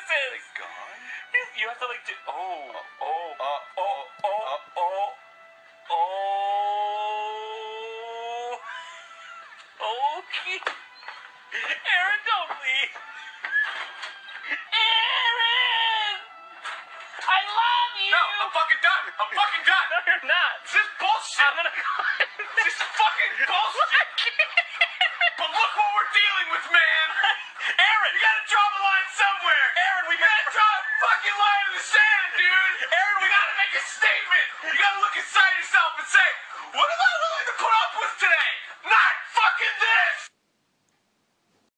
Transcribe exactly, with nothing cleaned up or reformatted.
this is. They gone? You have to like do. Oh, oh, oh, Uh, oh, oh, oh, oh. Okay. Aaron, don't leave. Aaron! I love you! No, I'm fucking done. I'm fucking done. No, you're not. This is bullshit. I'm gonna call This is fucking bullshit. But look what we're dealing with, man. Aaron! You gotta draw the line somewhere. Aaron, we You gotta draw a fucking line in the sand, dude. Aaron, we You gotta make a statement. You gotta look inside yourself and say,